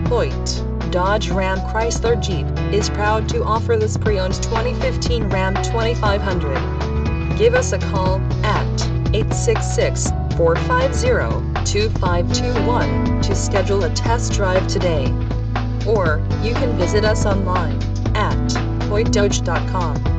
Hoyte, Dodge Ram Chrysler Jeep, is proud to offer this pre-owned 2015 Ram 2500. Give us a call at 866-450-2521 to schedule a test drive today. Or, you can visit us online at hoytedodge.com.